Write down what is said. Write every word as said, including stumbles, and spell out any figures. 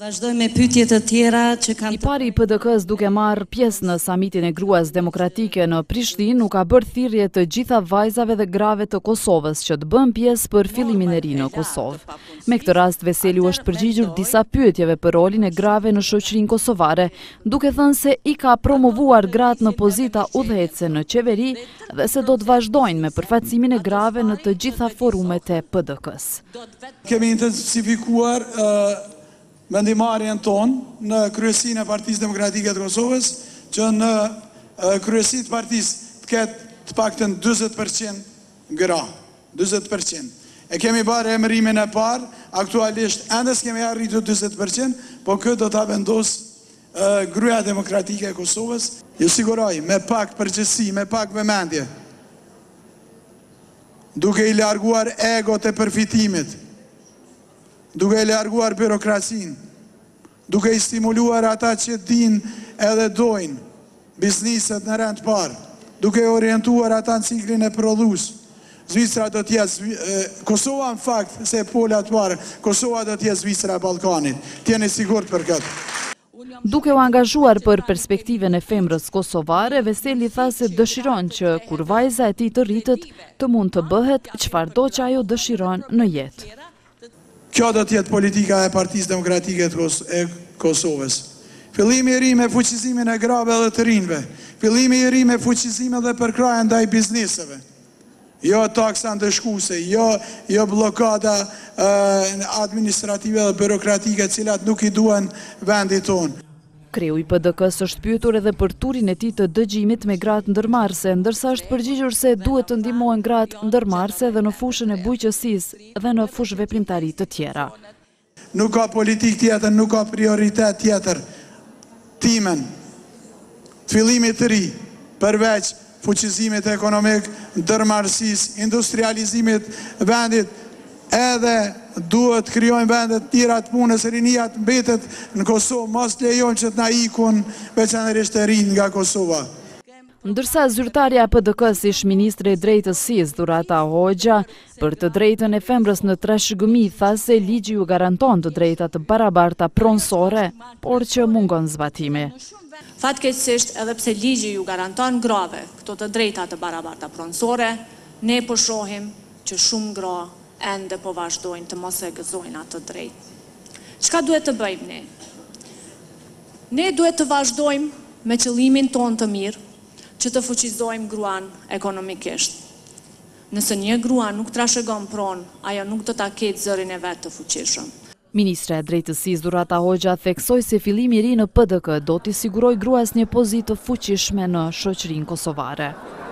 Vazhdoj me pyetje të tjera që kanë. I pari i P D K-s duke marrë pjesë në samitin e gruas demokratike në Prishtinë nuk ka bërë thirrje të gjitha vajzave dhe grave të Kosovës që të bën pjesë për fillimin e ri në Kosovë. Me këtë rast Veseli u është përgjigjur disa pyetjeve për rolin e grave në shoqërinë kosovare, duke thënë se i ka promovuar gratë në pozita udhëhecëse në qeveri dhe se do të vazhdojnë me përfaqësimin e grave në të gjitha forumet e P D K-s. Kemi intensifikuar uh... vendimarrjen tonë në kryesinë e Partisë Demokratike të Kosovës, që në kryesinë të partisë të ketë të paktën njëzet përqind gra, njëzet përqind. E kemi bërë emërimin e parë, aktualisht ende s'kemi arritur njëzet përqind, po këtë do ta vendosë Gruaja Demokratike e Kosovës. Ju siguroj, me pak përgjegjësi, me pak vëmendje, duke i larguar egot e përfitimit, duke i larguar byrokracinë, duke i stimuluar ata që din edhe dojnë bizniset në rend parë, duke i orientuar ata në ciklin e prodhus. Zvicra do t'jetë, Kosova në fakt, se e pola të parë, Kosova do t'jetë Zvicra e Ballkanit. T'jeni sigurt për këtë. Duke u angazhuar për perspektiven e femrës kosovare, Veseli tha se dëshiron që kur vajza e tij të rritet, të mund të bëhet çfarëdo që ajo dëshiron në jetë. Kjo do t'jetë politika e Partisë Demokratike e Kosovës. Fillimi i ri me fuqizimin e grave dhe të rinjve. Fillimi i ri me fuqizimin dhe përkraje ndaj bizniseve. Jo taksa ndëshkuese, jo, jo blokada uh, administrative dhe byrokratike cilat nuk i duan vendit tonë. Kreu i P D K-s është pyetur edhe për turin e tij të dëgjimit me gratë ndërmarrëse, ndërsa është përgjigjur se duhet të ndihmohen gratë ndërmarrëse dhe në fushën e bujqësisë dhe në fushë veprimtari të tjera. Nuk ka politik tjetër, nuk ka prioritet tjetër. Timen, të fillimit të ri, përveç fuqizimit ekonomik, ndërmarrësisë, industrializimit vendit, edhe duhet krijojnë vendet tjera të punës, rinia të mbetet në Kosovë, mos lejojmë që të na ikun veçanërisht e rinj nga Kosova. Ndërsa zyrtarja e P D K-s ish ministre e drejtësisë Dhurata Hoxha, për të drejtën e femrës në trashëgimi tha se ligji ju garanton të drejta të barabarta pronësore, por që mungon zbatimi. Fatkeqësisht edhe pse ligji ju garanton grave këto të drejta të barabarta pronësore, ne po shohim që shumë gra ende po vazhdojnë të mos e gëzojnë atë drejtë. Çka duhet të bëjmë ne? Ne duhet të vazhdojmë me qëllimin tonë të mirë, që të fuqizojmë gruan ekonomikisht. Nëse një grua nuk trashëgon pronë, ajo nuk do ta ketë zërin e vet të fuqishëm. Ministra e drejtësisë Dhurata Hoxha theksoi se fillimi i ri në P D K do t'i sigurojë gruas një pozitë të fuqishme në shoqërinë kosovare.